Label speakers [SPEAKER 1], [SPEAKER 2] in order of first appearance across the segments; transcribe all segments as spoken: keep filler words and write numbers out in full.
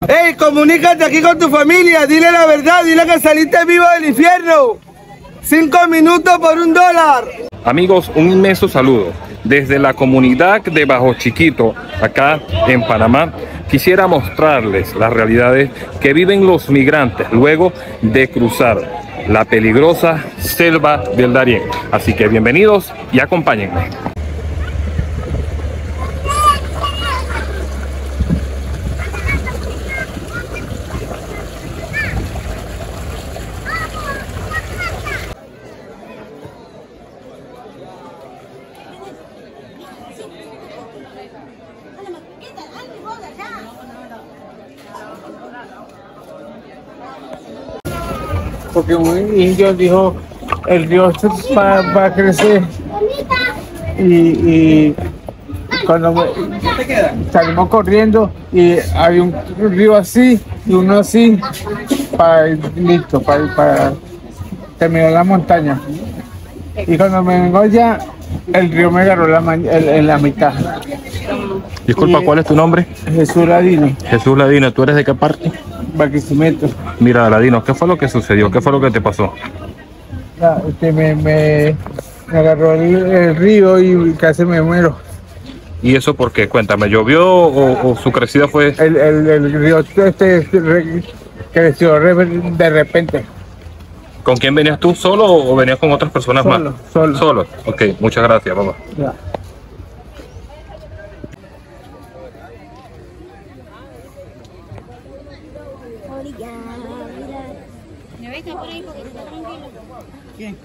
[SPEAKER 1] Ey, comunícate aquí con tu familia, dile la verdad, dile que saliste vivo del infierno. Cinco minutos por un dólar.
[SPEAKER 2] Amigos, un inmenso saludo. Desde la comunidad de Bajo Chiquito, acá en Panamá, quisiera mostrarles las realidades que viven los migrantes luego de cruzar la peligrosa selva del Darién. Así que bienvenidos y acompáñenme.
[SPEAKER 3] Porque un indio dijo, el río va, va a crecer y, y cuando me, salimos corriendo y había un río así y uno así para listo, para, para terminar la montaña. Y cuando me vengo allá, el río me agarró la, en, en la mitad.
[SPEAKER 2] Disculpa, ¿cuál es tu nombre?
[SPEAKER 3] Jesús Ladino.
[SPEAKER 2] Jesús Ladino, ¿tú eres de qué parte?
[SPEAKER 3] Barquisimeto.
[SPEAKER 2] Mira, Ladino, ¿qué fue lo que sucedió? ¿Qué fue lo que te pasó?
[SPEAKER 3] Ah, este, me, me, me agarró el, el río y casi me muero.
[SPEAKER 2] ¿Y eso por qué? Cuéntame, ¿llovió o, o su crecida fue...?
[SPEAKER 3] El, el, el río este creció de repente.
[SPEAKER 2] ¿Con quién venías tú? ¿Solo o venías con otras personas
[SPEAKER 3] solo,
[SPEAKER 2] más?
[SPEAKER 3] Solo.
[SPEAKER 2] Solo. Ok, muchas gracias, papá.
[SPEAKER 3] Ya.
[SPEAKER 4] ¿Quién?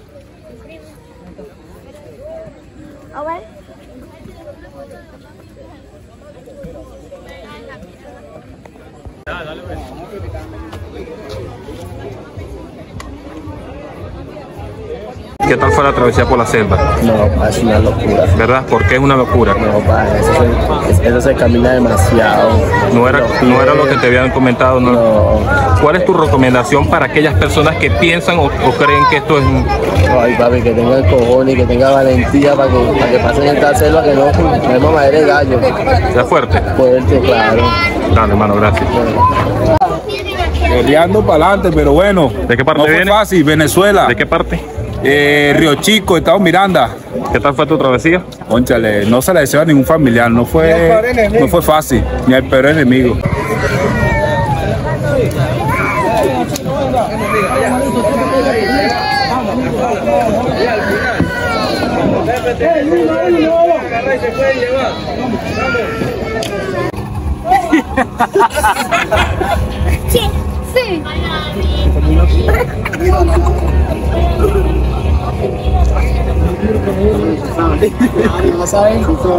[SPEAKER 4] ¿A ver?
[SPEAKER 2] Dale, pues. ¿Qué tal fue la travesía por la selva?
[SPEAKER 5] No, es una locura.
[SPEAKER 2] ¿Verdad? ¿Por qué es una locura?
[SPEAKER 5] No, pa, eso, se, eso se camina demasiado.
[SPEAKER 2] No era, no era lo que te habían comentado, ¿no?
[SPEAKER 5] No.
[SPEAKER 2] ¿Cuál es tu recomendación para aquellas personas que piensan o, o creen que esto es un...
[SPEAKER 5] Ay, papi, que tenga el cojón y que tenga valentía para que, para que pasen esta selva, que no tenemos madre de gallo.
[SPEAKER 2] ¿Sea fuerte?
[SPEAKER 5] Fuerte, claro.
[SPEAKER 2] Dale, hermano, gracias.
[SPEAKER 6] Peleando para adelante, pero bueno.
[SPEAKER 2] ¿De qué parte
[SPEAKER 6] no fue
[SPEAKER 2] viene?
[SPEAKER 6] fácil, Venezuela.
[SPEAKER 2] ¿De qué parte?
[SPEAKER 6] Eh, Río Chico, Estado Miranda.
[SPEAKER 2] ¿Qué tal fue tu travesía?
[SPEAKER 6] Cónchale, no se le deseo a ningún familiar, no fue, no fue fácil, ni al peor enemigo.
[SPEAKER 4] Sí, sí.
[SPEAKER 5] ¿No saben?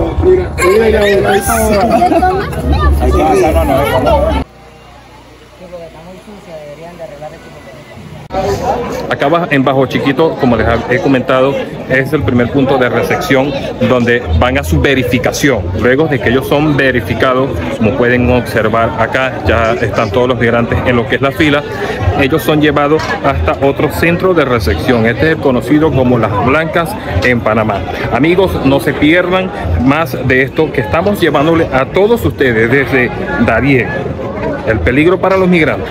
[SPEAKER 2] Acá en Bajo Chiquito, como les he comentado, es el primer punto de recepción donde van a su verificación. Luego de que ellos son verificados, como pueden observar acá, ya están todos los migrantes en lo que es la fila. Ellos son llevados hasta otro centro de recepción. Este es conocido como Las Blancas en Panamá. Amigos, no se pierdan más de esto que estamos llevándole a todos ustedes desde Darién. El peligro para los migrantes.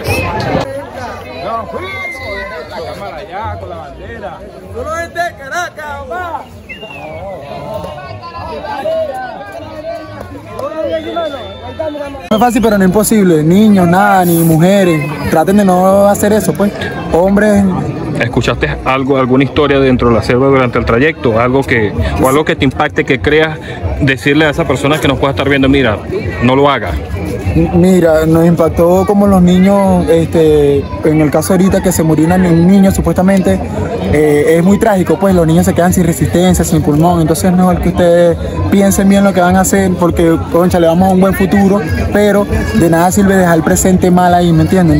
[SPEAKER 7] No es fácil, pero no imposible. Niños, nada, ni mujeres. Traten de no hacer eso, pues. Hombres.
[SPEAKER 2] ¿Escuchaste algo, alguna historia dentro de la selva durante el trayecto? Algo que, o algo que te impacte, que creas decirle a esa persona que nos pueda estar viendo, mira, no lo haga.
[SPEAKER 7] Mira, nos impactó como los niños, este, en el caso ahorita que se murió un niño supuestamente, eh, es muy trágico, pues los niños se quedan sin resistencia, sin pulmón, entonces es mejor que ustedes piensen bien lo que van a hacer porque, concha, le vamos a un buen futuro, pero de nada sirve dejar el presente mal ahí, ¿me entienden?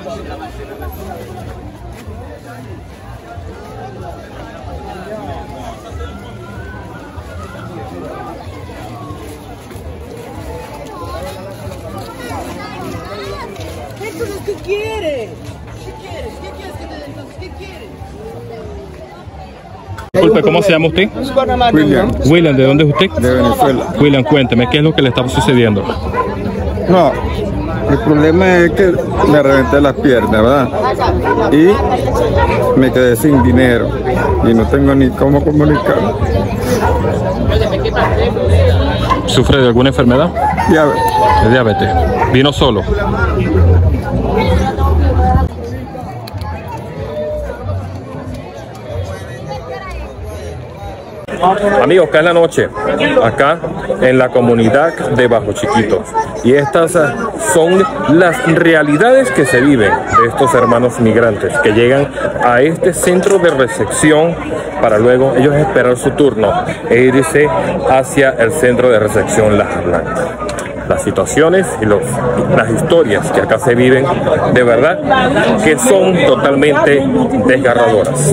[SPEAKER 1] ¿Qué quieres? ¿Qué quieres? ¿Qué quieres que te dé entonces? ¿Qué quieres?
[SPEAKER 2] Disculpe, ¿cómo se llama usted?
[SPEAKER 6] William,
[SPEAKER 2] William, ¿de dónde es usted?
[SPEAKER 6] de Venezuela.
[SPEAKER 2] William, cuénteme, ¿qué es lo que le está sucediendo?
[SPEAKER 6] No,
[SPEAKER 8] El problema es que me reventé las piernas, ¿verdad? Y me quedé sin dinero y no tengo ni cómo comunicar.
[SPEAKER 2] ¿Sufre de alguna enfermedad?
[SPEAKER 8] Diabetes.
[SPEAKER 2] De diabetes. ¿Vino solo? Amigos, acá en la noche, acá en la comunidad de Bajo Chiquito, y estas son las realidades que se viven de estos hermanos migrantes que llegan a este centro de recepción para luego ellos esperar su turno e irse hacia el centro de recepción Lajas Blancas. Las situaciones y los, las historias que acá se viven, de verdad que son totalmente desgarradoras.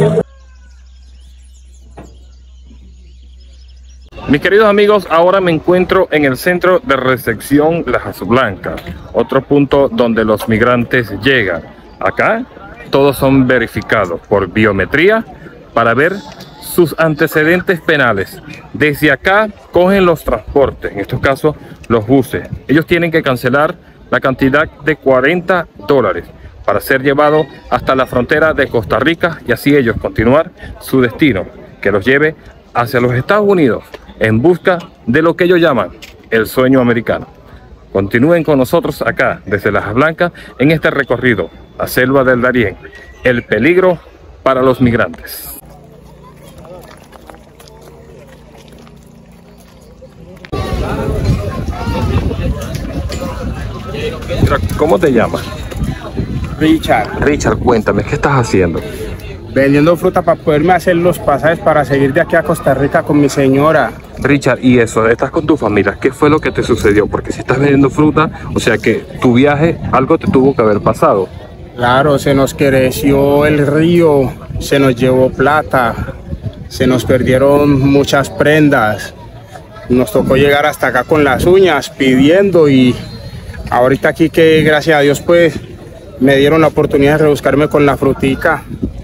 [SPEAKER 2] Mis queridos amigos, ahora me encuentro en el centro de recepción Lajas Blancas, otro punto donde los migrantes llegan. Acá todos son verificados por biometría para ver sus antecedentes penales. Desde acá cogen los transportes, en estos casos los buses. Ellos tienen que cancelar la cantidad de cuarenta dólares para ser llevados hasta la frontera de Costa Rica y así ellos continuar su destino, que los lleve hacia los Estados Unidos en busca de lo que ellos llaman el sueño americano. Continúen con nosotros acá desde Lajas Blancas en este recorrido, la selva del Darién, el peligro para los migrantes. ¿Cómo te llamas?
[SPEAKER 3] Richard.
[SPEAKER 2] Richard, cuéntame, ¿qué estás haciendo?
[SPEAKER 3] Vendiendo fruta para poderme hacer los pasajes para seguir de aquí a Costa Rica con mi señora.
[SPEAKER 2] Richard, y eso, estás con tu familia, ¿qué fue lo que te sucedió? Porque si estás vendiendo fruta, o sea que tu viaje, algo te tuvo que haber pasado.
[SPEAKER 3] Claro, se nos creció el río, se nos llevó plata, se nos perdieron muchas prendas. Nos tocó llegar hasta acá con las uñas pidiendo y ahorita aquí que gracias a Dios pues me dieron la oportunidad de rebuscarme con la frutica.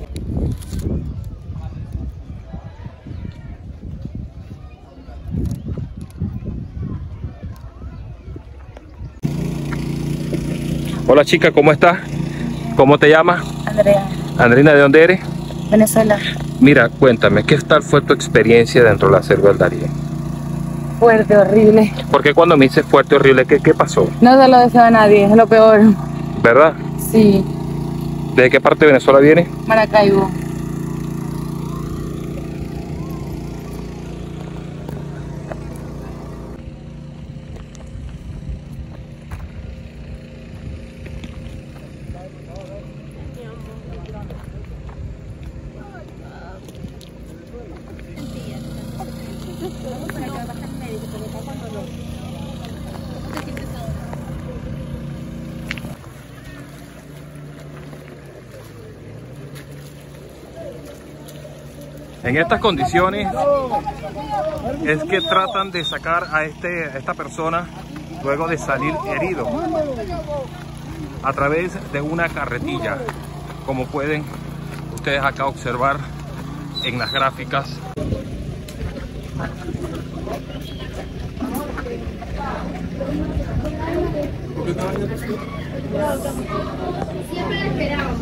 [SPEAKER 2] Hola chica, ¿cómo estás? ¿Cómo te llamas?
[SPEAKER 9] Andrea.
[SPEAKER 2] Andrina, ¿de dónde eres?
[SPEAKER 9] Venezuela.
[SPEAKER 2] Mira, cuéntame, ¿qué tal fue tu experiencia dentro de la selva del Darién?
[SPEAKER 9] Fuerte, horrible.
[SPEAKER 2] Porque cuando me dices fuerte, horrible, ¿qué, qué pasó?
[SPEAKER 9] No se lo deseo a nadie, es lo peor.
[SPEAKER 2] ¿Verdad?
[SPEAKER 9] Sí.
[SPEAKER 2] ¿De qué parte de Venezuela vienes?
[SPEAKER 9] Maracaibo.
[SPEAKER 2] En estas condiciones es que tratan de sacar a, este, a esta persona luego de salir herido a través de una carretilla, como pueden ustedes acá observar en las gráficas.
[SPEAKER 4] Siempre esperamos.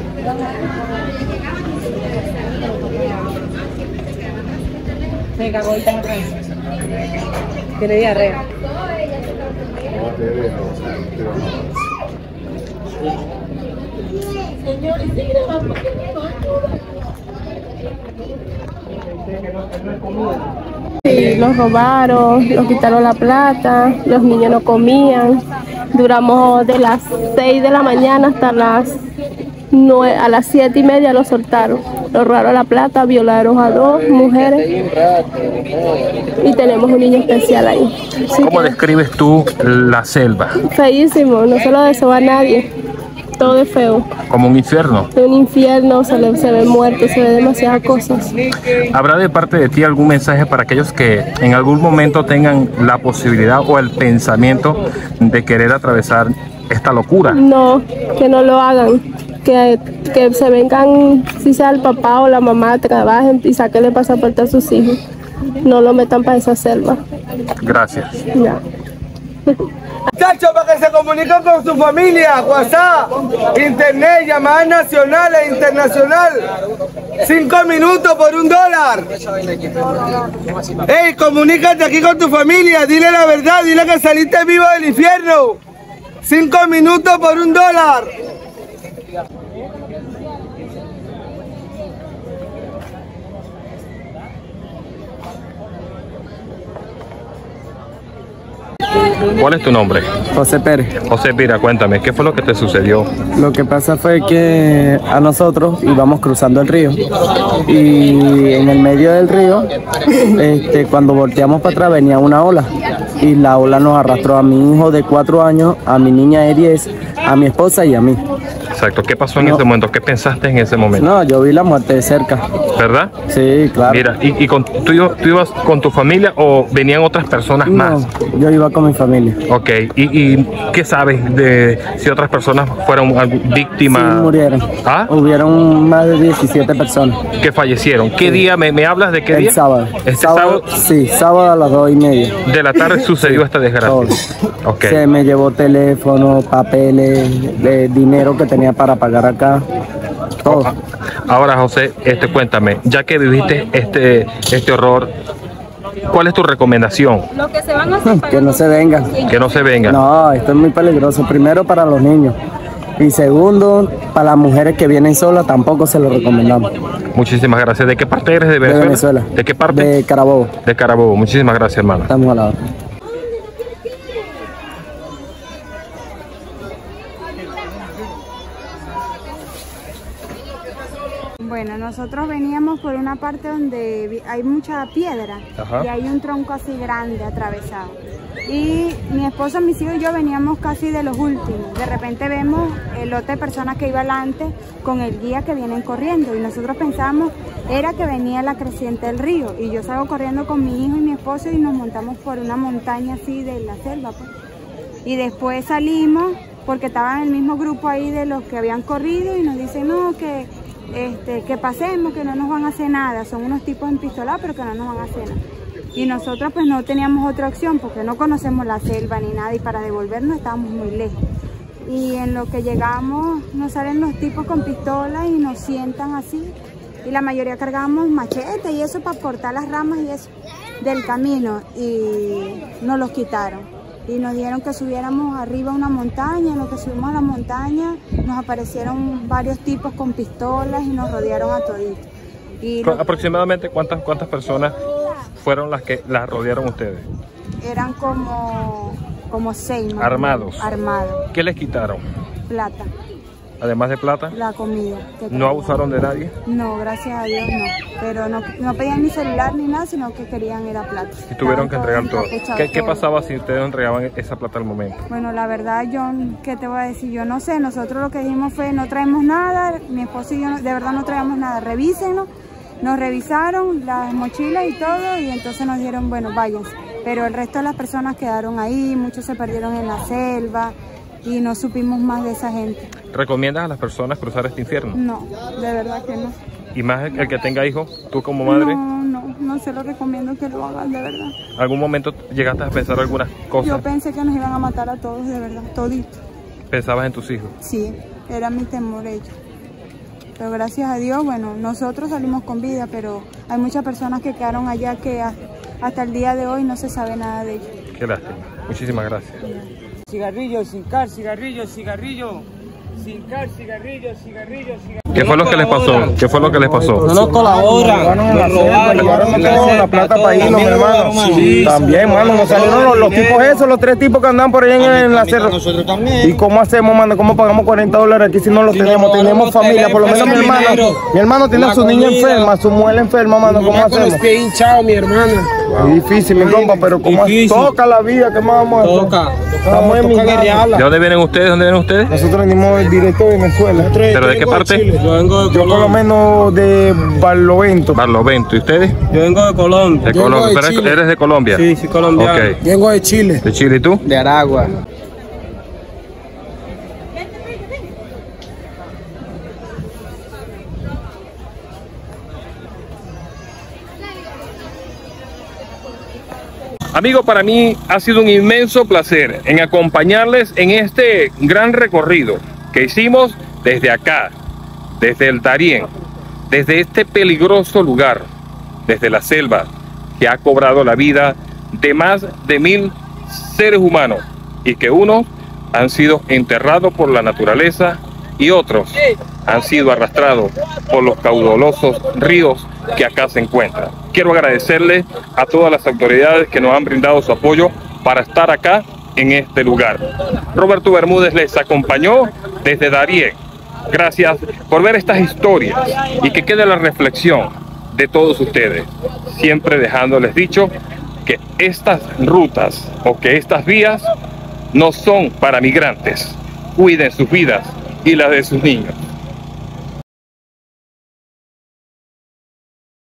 [SPEAKER 9] Me cagó y está tiene diarrea.
[SPEAKER 10] Sí, los robaron, nos quitaron la plata, los niños no comían. Duramos de las seis de la mañana hasta las nueve, a las siete y media los soltaron. Nos robaron la plata, violaron a dos mujeres y tenemos un niño especial ahí. Sí,
[SPEAKER 2] ¿Cómo
[SPEAKER 10] que...
[SPEAKER 2] describes tú la selva?
[SPEAKER 10] Feísimo, no se lo deseo a nadie. Todo es feo.
[SPEAKER 2] Como un infierno.
[SPEAKER 10] Es un infierno, se, le, se ve muerto, se ve demasiadas cosas.
[SPEAKER 2] ¿Habrá de parte de ti algún mensaje para aquellos que en algún momento tengan la posibilidad o el pensamiento de querer atravesar esta locura?
[SPEAKER 10] No, que no lo hagan. Que, que se vengan, si sea el papá o la mamá, trabajen y saquen el pasaporte a sus hijos. No lo metan para esa selva.
[SPEAKER 2] Gracias.
[SPEAKER 10] Ya.
[SPEAKER 1] Muchachos, para que se comuniquen con su familia, WhatsApp, internet, llamadas nacionales e internacional. Cinco minutos por un dólar. Ey, comunícate aquí con tu familia, dile la verdad, dile que saliste vivo del infierno. Cinco minutos por un dólar.
[SPEAKER 2] ¿Cuál es tu nombre?
[SPEAKER 11] José Pérez.
[SPEAKER 2] José, mira, cuéntame, ¿qué fue lo que te sucedió?
[SPEAKER 11] Lo que pasa fue que a nosotros íbamos cruzando el río y en el medio del río, este, cuando volteamos para atrás venía una ola y la ola nos arrastró a mi hijo de cuatro años, a mi niña de diez, a mi esposa y a mí.
[SPEAKER 2] Exacto, ¿qué pasó en
[SPEAKER 11] No.
[SPEAKER 2] ese momento? ¿Qué pensaste en ese momento?
[SPEAKER 11] No, yo vi la muerte de cerca.
[SPEAKER 2] ¿Verdad?
[SPEAKER 11] Sí, claro.
[SPEAKER 2] Mira, ¿y, y con, tú, ibas- tú ibas con tu familia o venían otras personas más?
[SPEAKER 11] No, yo iba con mi familia.
[SPEAKER 2] Ok, ¿y, y qué sabes de si otras personas fueron algu- víctimas?
[SPEAKER 11] Sí, murieron.
[SPEAKER 2] ¿Ah?
[SPEAKER 11] Hubieron más de diecisiete personas.
[SPEAKER 2] Que fallecieron. ¿Qué día? ¿Me, me hablas de qué
[SPEAKER 11] El
[SPEAKER 2] día?
[SPEAKER 11] sábado.
[SPEAKER 2] Este
[SPEAKER 11] sábado.
[SPEAKER 2] sábado
[SPEAKER 11] Sí, sábado a las dos y media.
[SPEAKER 2] de la tarde sucedió esta desgracia.
[SPEAKER 11] Todo.
[SPEAKER 2] Ok.
[SPEAKER 11] Se me llevó teléfono, papeles, de dinero que tenía para pagar acá. Todo.
[SPEAKER 2] Ahora, José, este, cuéntame, ya que viviste este, este horror, ¿cuál es tu recomendación?
[SPEAKER 10] Lo que se van a hacer
[SPEAKER 11] Que no se vengan.
[SPEAKER 2] Que no se vengan.
[SPEAKER 11] No, esto es muy peligroso. Primero para los niños. Y segundo, para las mujeres que vienen solas tampoco se lo recomendamos.
[SPEAKER 2] Muchísimas gracias. ¿De qué parte eres de
[SPEAKER 11] De
[SPEAKER 2] Venezuela?
[SPEAKER 11] Venezuela.
[SPEAKER 2] ¿De qué parte?
[SPEAKER 11] De Carabobo.
[SPEAKER 2] De Carabobo. Muchísimas gracias, hermano.
[SPEAKER 11] Estamos a la hora.
[SPEAKER 12] Bueno, nosotros veníamos por una parte donde vi- hay mucha piedra.
[SPEAKER 2] Ajá.
[SPEAKER 12] Y hay un tronco así grande atravesado. Y mi esposo, mis hijos y yo veníamos casi de los últimos. De repente vemos el lote de personas que iba adelante con el guía que vienen corriendo. Y nosotros pensamos era que venía la creciente del río. Y yo salgo corriendo con mi hijo y mi esposo y nos montamos por una montaña así de la selva, pues. Y después salimos porque estaban en el mismo grupo ahí de los que habían corrido y nos dicen no, que, este, que pasemos, que no nos van a hacer nada. Son unos tipos empistolados pero que no nos van a hacer nada. Y nosotros pues no teníamos otra opción porque no conocemos la selva ni nada y para devolvernos estábamos muy lejos. Y en lo que llegamos nos salen los tipos con pistolas y nos sientan así. Y la mayoría cargamos machetes y eso para cortar las ramas y eso del camino y nos los quitaron. Y nos dieron que subiéramos arriba a una montaña. En lo que subimos a la montaña nos aparecieron varios tipos con pistolas y nos rodearon a toditos. Y lo-
[SPEAKER 2] Aproximadamente, ¿cuántas, cuántas personas fueron las que las rodearon ustedes?
[SPEAKER 12] eran como, como seis más.
[SPEAKER 2] Armados.
[SPEAKER 12] Armados.
[SPEAKER 2] ¿Qué les quitaron?
[SPEAKER 12] Plata,
[SPEAKER 2] Además de plata,
[SPEAKER 12] la comida. que
[SPEAKER 2] ¿no
[SPEAKER 12] traían.
[SPEAKER 2] abusaron de nadie?
[SPEAKER 12] No, gracias a Dios no. Pero no, no pedían ni celular ni nada, sino que querían era plata.
[SPEAKER 2] Y tuvieron que
[SPEAKER 12] Estaban
[SPEAKER 2] entregar todo.
[SPEAKER 12] todos encapuchados,
[SPEAKER 2] ¿Qué, qué
[SPEAKER 12] todos.
[SPEAKER 2] pasaba si ustedes entregaban esa plata al momento?
[SPEAKER 12] Bueno, la verdad, yo, ¿qué te voy a decir? Yo no sé, nosotros lo que dijimos fue, no traemos nada, mi esposo y yo no- de verdad no traemos nada, revísenos. Nos revisaron las mochilas y todo y entonces nos dieron, bueno, váyanse. Pero el resto de las personas quedaron ahí, muchos se perdieron en la selva y no supimos más de esa gente.
[SPEAKER 2] ¿Recomiendas a las personas cruzar este infierno?
[SPEAKER 12] No, de verdad que no.
[SPEAKER 2] Y más el, el que tenga hijos, tú como madre,
[SPEAKER 12] No, no, no se lo recomiendo que lo hagan, de verdad.
[SPEAKER 2] ¿algún momento llegaste a pensar algunas
[SPEAKER 12] Yo
[SPEAKER 2] cosas?
[SPEAKER 12] pensé que nos iban a matar a todos, de verdad, toditos.
[SPEAKER 2] ¿Pensabas en tus hijos?
[SPEAKER 12] Sí, era mi temor ellos. Pero gracias a Dios, bueno, nosotros salimos con vida, pero hay muchas personas que quedaron allá que a- hasta el día de hoy no se sabe nada de ellos.
[SPEAKER 2] Qué lástima. Muchísimas gracias.
[SPEAKER 3] Cigarrillo, sin car, cigarrillo, cigarrillo. Sin car, cigarrillo, cigarrillo, cigarrillo.
[SPEAKER 2] ¿Qué fue lo que les pasó? ¿Qué fue lo que les pasó?
[SPEAKER 3] No nos colaboran, nos robaron.
[SPEAKER 13] la plata para irnos, mi hermano. También, mano, nos salieron los, los tipos esos, los tres tipos que andan por ahí en, en la cerro.
[SPEAKER 3] Nosotros también.
[SPEAKER 13] ¿Y cómo hacemos, mano? ¿Cómo pagamos cuarenta dólares aquí si no los tenemos? Tenemos familia, por lo menos mi hermano. Mi hermano tiene a su niña enferma, su muela enferma, mano. ¿Cómo hacemos?
[SPEAKER 3] Con los pies hinchados, mi hermana.
[SPEAKER 13] Es difícil, mi compa, pero como toca la vida, ¿qué más vamos a hacer?
[SPEAKER 3] Toca.
[SPEAKER 13] Estamos en mi
[SPEAKER 2] ¿De dónde vienen ustedes? ¿Dónde vienen ustedes?
[SPEAKER 13] Nosotros venimos directo de Venezuela.
[SPEAKER 2] ¿Pero de qué parte?
[SPEAKER 3] Yo vengo de
[SPEAKER 13] Yo por lo menos de Barlovento.
[SPEAKER 2] Barlovento. ¿Y ustedes?
[SPEAKER 3] Yo vengo de Colombia.
[SPEAKER 2] De Colombia. ¿Pero eres- eres de Colombia?
[SPEAKER 3] Sí, sí, colombiano.
[SPEAKER 2] Ok.
[SPEAKER 13] Vengo de Chile.
[SPEAKER 2] ¿De Chile y tú?
[SPEAKER 11] De Aragua.
[SPEAKER 2] Amigos, para mí ha sido un inmenso placer en acompañarles en este gran recorrido que hicimos desde acá, desde el Darién, desde este peligroso lugar, desde la selva que ha cobrado la vida de más de mil seres humanos y que unos han sido enterrados por la naturaleza y otros han sido arrastrados por los caudalosos ríos que acá se encuentran. Quiero agradecerle a todas las autoridades que nos han brindado su apoyo para estar acá en este lugar. Roberto Bermúdez les acompañó desde Darién. Gracias por ver estas historias y que quede la reflexión de todos ustedes, siempre dejándoles dicho que estas rutas o que estas vías no son para migrantes. Cuiden sus vidas y las de sus niños.